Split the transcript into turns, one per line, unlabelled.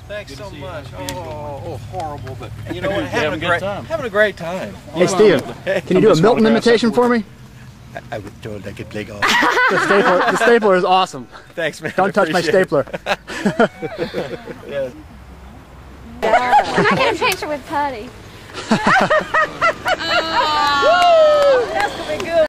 Thanks so much. Oh, horrible, but you know what? Having a great time.
Hey, Steve, can you do a Milton imitation for me?
I was told I could play golf.
The stapler is awesome.
Thanks, man.
Don't touch my stapler.
Yeah.
Can I get a picture with Putty?